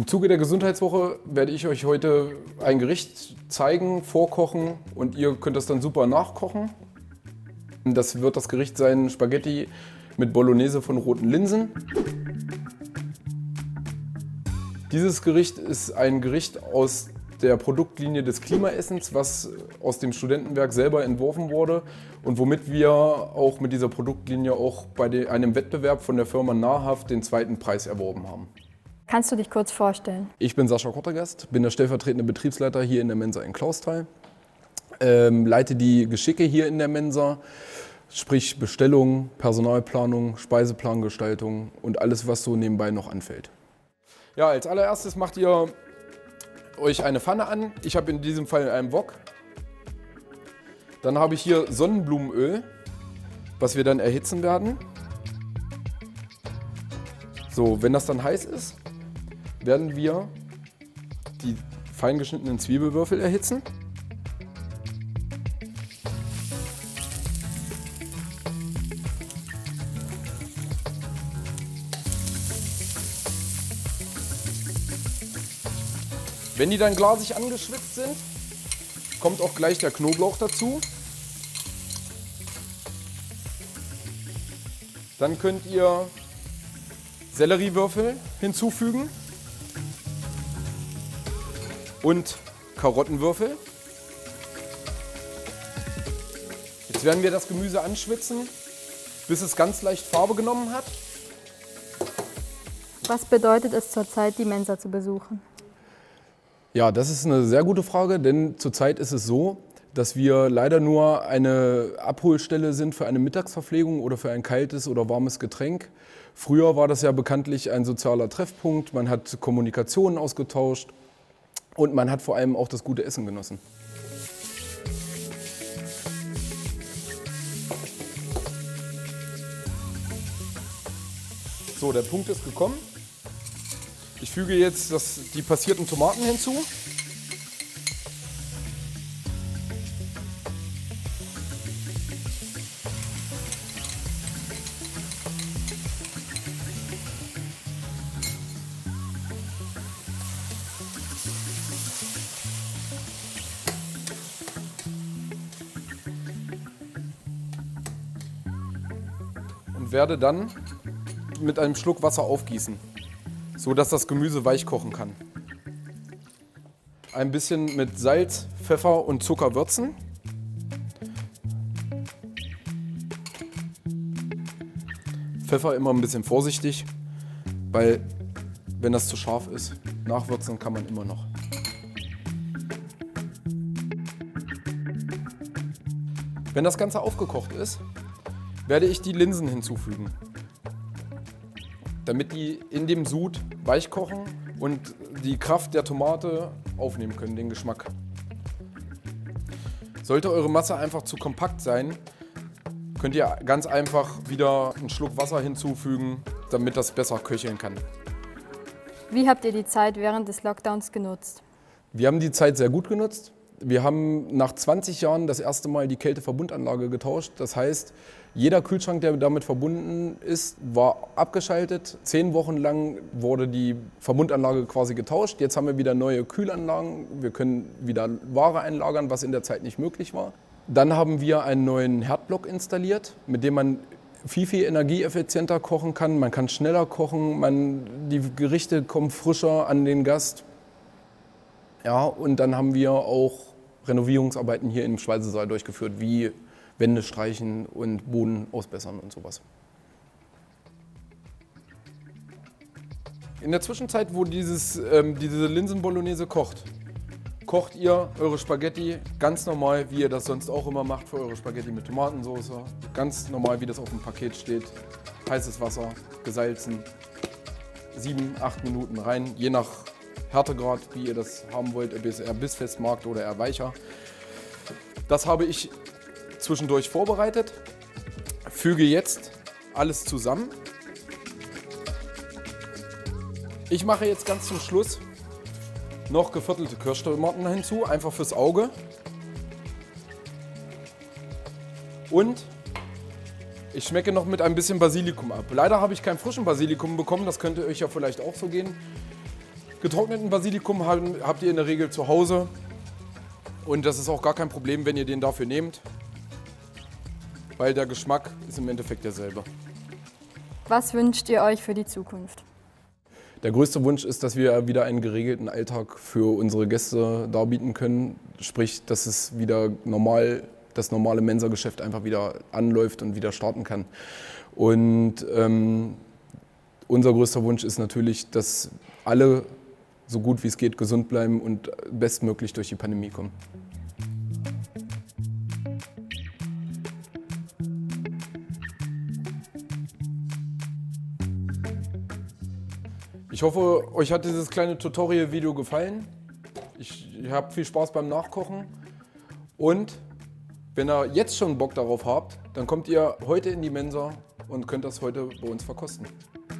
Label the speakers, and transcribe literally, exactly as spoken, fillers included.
Speaker 1: Im Zuge der Gesundheitswoche werde ich euch heute ein Gericht zeigen, vorkochen und ihr könnt das dann super nachkochen. Das wird das Gericht sein Spaghetti mit Bolognese von roten Linsen. Dieses Gericht ist ein Gericht aus der Produktlinie des Klimaessens, was aus dem Studentenwerk selber entworfen wurde und womit wir auch mit dieser Produktlinie auch bei einem Wettbewerb von der Firma Nahrhaft den zweiten Preis erworben haben.
Speaker 2: Kannst du dich kurz vorstellen?
Speaker 1: Ich bin Sascha Kottergast, bin der stellvertretende Betriebsleiter hier in der Mensa in Clausthal, ähm, leite die Geschicke hier in der Mensa, sprich Bestellung, Personalplanung, Speiseplangestaltung und alles, was so nebenbei noch anfällt. Ja, als allererstes macht ihr euch eine Pfanne an. Ich habe in diesem Fall einen Wok. Dann habe ich hier Sonnenblumenöl, was wir dann erhitzen werden. So, wenn das dann heiß ist, werden wir die fein geschnittenen Zwiebelwürfel erhitzen. Wenn die dann glasig angeschwitzt sind, kommt auch gleich der Knoblauch dazu. Dann könnt ihr Selleriewürfel hinzufügen und Karottenwürfel. Jetzt werden wir das Gemüse anschwitzen, bis es ganz leicht Farbe genommen hat.
Speaker 2: Was bedeutet es zurzeit, die Mensa zu besuchen?
Speaker 1: Ja, das ist eine sehr gute Frage, denn zurzeit ist es so, dass wir leider nur eine Abholstelle sind für eine Mittagsverpflegung oder für ein kaltes oder warmes Getränk. Früher war das ja bekanntlich ein sozialer Treffpunkt, man hat Kommunikationen ausgetauscht und man hat vor allem auch das gute Essen genossen. So, der Punkt ist gekommen. Ich füge jetzt das, die passierten Tomaten hinzu. Und werde dann mit einem Schluck Wasser aufgießen, so dass das Gemüse weich kochen kann. Ein bisschen mit Salz, Pfeffer und Zucker würzen. Pfeffer immer ein bisschen vorsichtig, weil wenn das zu scharf ist, nachwürzen kann man immer noch. Wenn das Ganze aufgekocht ist, werde ich die Linsen hinzufügen, damit die in dem Sud weich kochen und die Kraft der Tomate aufnehmen können, den Geschmack. Sollte eure Masse einfach zu kompakt sein, könnt ihr ganz einfach wieder einen Schluck Wasser hinzufügen, damit das besser köcheln kann.
Speaker 2: Wie habt ihr die Zeit während des Lockdowns genutzt?
Speaker 1: Wir haben die Zeit sehr gut genutzt. Wir haben nach zwanzig Jahren das erste Mal die Kälteverbundanlage getauscht. Das heißt, jeder Kühlschrank, der damit verbunden ist, war abgeschaltet. Zehn Wochen lang wurde die Verbundanlage quasi getauscht. Jetzt haben wir wieder neue Kühlanlagen. Wir können wieder Ware einlagern, was in der Zeit nicht möglich war. Dann haben wir einen neuen Herdblock installiert, mit dem man viel, viel energieeffizienter kochen kann. Man kann schneller kochen, man, die Gerichte kommen frischer an den Gast. Ja, und dann haben wir auch Renovierungsarbeiten hier im Speisesaal durchgeführt, wie Wände streichen und Boden ausbessern und sowas. In der Zwischenzeit, wo dieses, ähm, diese Linsen-Bolognese kocht, kocht ihr eure Spaghetti ganz normal, wie ihr das sonst auch immer macht für eure Spaghetti mit Tomatensauce. Ganz normal, wie das auf dem Paket steht. Heißes Wasser, gesalzen, sieben, acht Minuten rein, je nach Härtegrad, wie ihr das haben wollt, ob ihr es eher bissfest magt oder eher weicher. Das habe ich zwischendurch vorbereitet. Füge jetzt alles zusammen. Ich mache jetzt ganz zum Schluss noch geviertelte Kirschtomaten hinzu, einfach fürs Auge. Und ich schmecke noch mit ein bisschen Basilikum ab. Leider habe ich keinen frischen Basilikum bekommen, das könnte euch ja vielleicht auch so gehen. Getrockneten Basilikum habt ihr in der Regel zu Hause und das ist auch gar kein Problem, wenn ihr den dafür nehmt, weil der Geschmack ist im Endeffekt derselbe.
Speaker 2: Was wünscht ihr euch für die Zukunft?
Speaker 1: Der größte Wunsch ist, dass wir wieder einen geregelten Alltag für unsere Gäste darbieten können, sprich, dass es wieder normal, das normale Mensageschäft einfach wieder anläuft und wieder starten kann. Und ähm, unser größter Wunsch ist natürlich, dass alle so gut wie es geht gesund bleiben und bestmöglich durch die Pandemie kommen. Ich hoffe, euch hat dieses kleine Tutorial-Video gefallen. Ich, ich habe viel Spaß beim Nachkochen. Und wenn ihr jetzt schon Bock darauf habt, dann kommt ihr heute in die Mensa und könnt das heute bei uns verkosten.